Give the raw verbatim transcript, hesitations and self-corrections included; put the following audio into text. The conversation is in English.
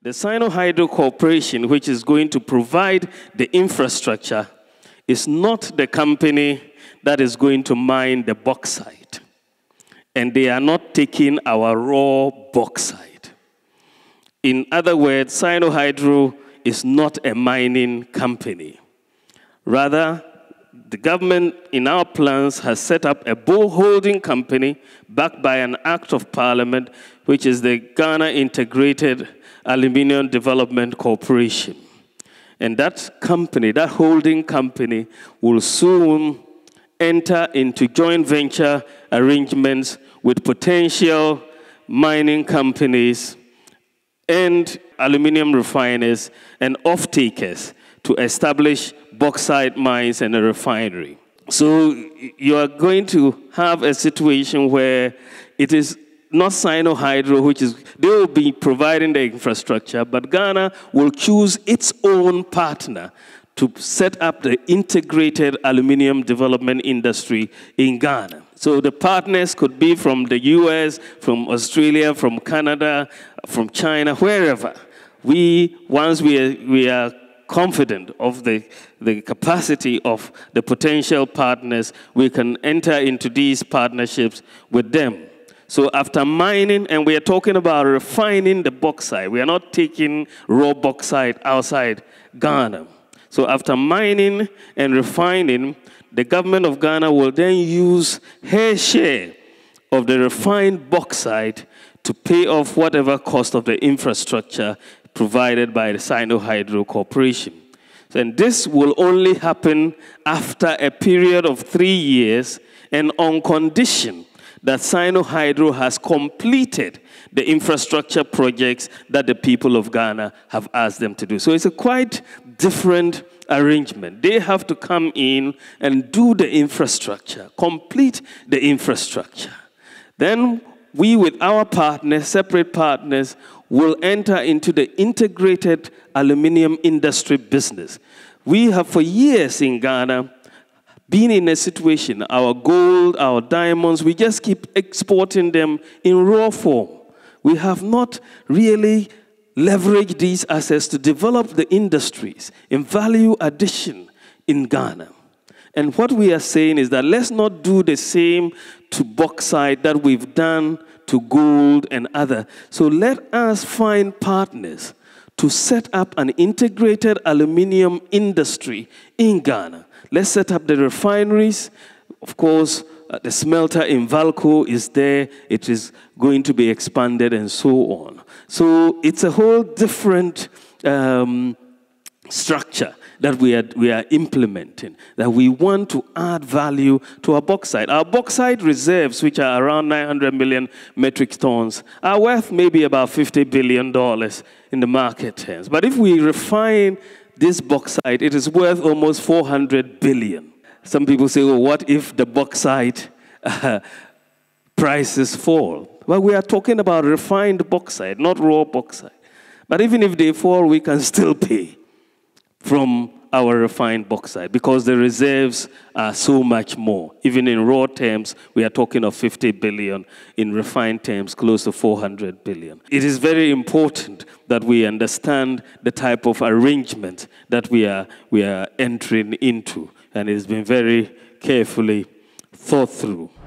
The Sinohydro Corporation, which is going to provide the infrastructure, is not the company that is going to mine the bauxite. And they are not taking our raw bauxite. In other words, Sinohydro is not a mining company. Rather, the government in our plans has set up a bull holding company backed by an act of parliament, which is the Ghana Integrated Aluminium Development Corporation. And that company, that holding company, will soon enter into joint venture arrangements with potential mining companies and aluminium refiners and off-takers to establish bauxite mines and a refinery. So you are going to have a situation where it is not Sinohydro, which is, they will be providing the infrastructure, but Ghana will choose its own partner to set up the integrated aluminium development industry in Ghana. So the partners could be from the U S, from Australia, from Canada, from China, wherever. We, once we are, we are confident of the, the capacity of the potential partners, we can enter into these partnerships with them. So after mining, and we are talking about refining the bauxite, we are not taking raw bauxite outside Ghana. So after mining and refining, the government of Ghana will then use her share of the refined bauxite to pay off whatever cost of the infrastructure provided by the Sinohydro Corporation. And this will only happen after a period of three years and on condition that Sinohydro has completed the infrastructure projects that the people of Ghana have asked them to do. So it's a quite different arrangement. They have to come in and do the infrastructure, complete the infrastructure. Then we, with our partners, separate partners, will enter into the integrated aluminium industry business. We have for years in Ghana been in a situation, our gold, our diamonds, we just keep exporting them in raw form. We have not really leveraged these assets to develop the industries in value addition in Ghana. And what we are saying is that let's not do the same to bauxite that we've done to gold and other. So let us find partners to set up an integrated aluminium industry in Ghana. Let's set up the refineries. Of course, uh, the smelter in Valco is there. It is going to be expanded and so on. So it's a whole different um, structure that we are, we are implementing, that we want to add value to our bauxite. Our bauxite reserves, which are around nine hundred million metric tons, are worth maybe about fifty billion dollars in the market terms. But if we refine this bauxite, it is worth almost four hundred billion dollars. Some people say, well, what if the bauxite uh, prices fall? Well, we are talking about refined bauxite, not raw bauxite. But even if they fall, we can still pay from our refined bauxite because the reserves are so much more. Even in raw terms, we are talking of fifty billion. In refined terms, close to four hundred billion. It is very important that we understand the type of arrangement that we are, we are entering into. And it has been very carefully thought through.